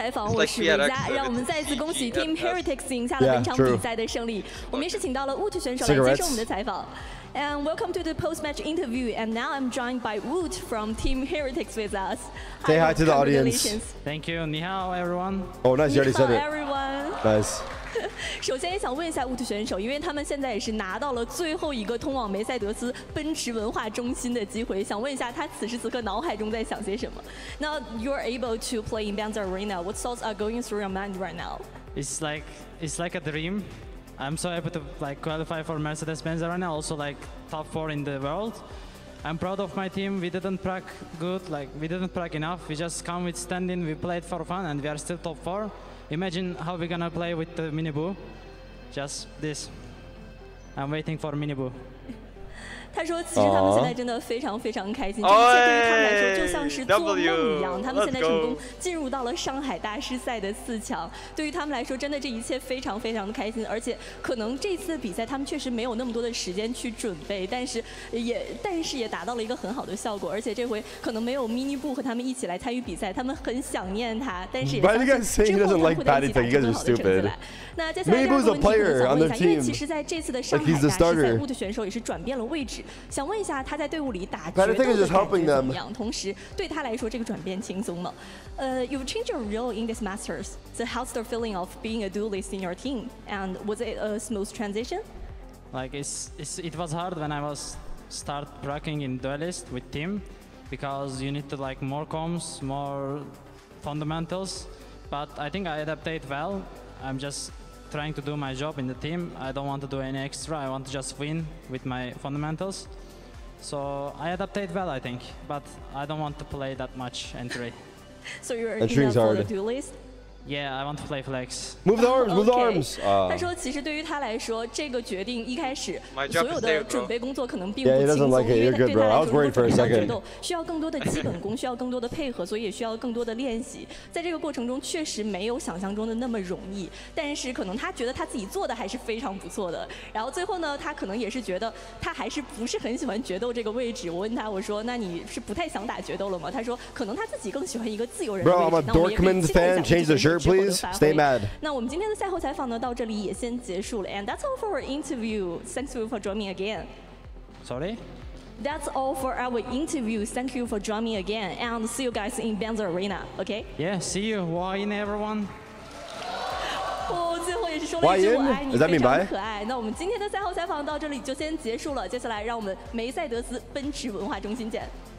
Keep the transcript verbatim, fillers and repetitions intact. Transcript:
采访，我是维嘉，让我们再次恭喜 Team Heretics 赢下了本场比赛的胜利。我们也是请到了 Woot 选手来接受我们的采访。And welcome to the post-match interview. And now I'm joined by Woot from Team Heretics with us. Say hi to the audience. Thank you. Ni hao, everyone. Oh, nice. You already said it. Everyone. Nice. 首先也想问一下 Woot 选手，因为他们现在也是拿到了最后一个通往梅赛德斯奔驰文化中心的机会，想问一下他此时此刻脑海中在想些什么 ？Now you're able to play in Banza Arena. What thoughts are going through your mind right now? It's like it's like a dream. I'm so happy to like qualify for Mercedes-Benz Arena, also like top four in the world. I'm proud of my team. We didn't practice good, like we didn't practice enough. We just come with standing. We played for fun, and we are still top four. Imagine how we're gonna play with the mini boo. Just this. I'm waiting for mini boo. 他说：“其实他们现在真的非常非常开心，这一切对于他们来说就像是做梦一样。他们现在成功进入到了上海大师赛的四强，对于他们来说，真的这一切非常非常的开心。而且可能这次的比赛他们确实没有那么多的时间去准备，但是也但是也达到了一个很好的效果。而且这回可能没有 mini 布和他们一起来参与比赛，他们很想念他，但是也相信之后他们会在一起打出更好的成绩来。那接下来第二个问题我想问一下，因为其实在这次的上海大师赛，Woot 选手也是转变了位置。” 想问一下，他在队伍里打决斗的感觉怎么样？同时，对他来说，这个转变轻松吗？呃 ，You've changed your role in this Masters. So how's the feeling of being a duelist in your team? And was it a smooth transition? Like it's, it's it was hard when I was start practicing in duelist with team, because you need to like more comms, more fundamentals. But I think I adapted well. I'm just trying to do my job in the team. I don't want to do any extra. I want to just win with my fundamentals. So I adapted well, I think, but I don't want to play that much entry. So you're in for the duelist? Yeah, I want to play flex. Move the arms, move the arms. 他说，其实对于他来说，这个决定一开始所有的准备工作可能并不轻松，因为对他来说，如果准备决斗需要更多的基本功，需要更多的配合，所以也需要更多的练习。在这个过程中，确实没有想象中的那么容易，但是可能他觉得他自己做的还是非常不错的。然后最后呢，他可能也是觉得他还是不是很喜欢决斗这个位置。我问他，我说：“那你是不太想打决斗了吗？”他说：“可能他自己更喜欢一个自由人的位置。”那我们也可以期待一下这个之后的发挥。 那我们今天的赛后采访呢，到这里也先结束了。And that's all for our interview. Thanks you for joining again. Sorry. That's all for our interview. Thank you for joining again. And see you guys in Banza Arena. Okay? Yeah. See you. Why everyone? 我最后也是说了一句我爱你，非常可爱。那我们今天的赛后采访到这里就先结束了。接下来让我们梅赛德斯奔驰文化中心见。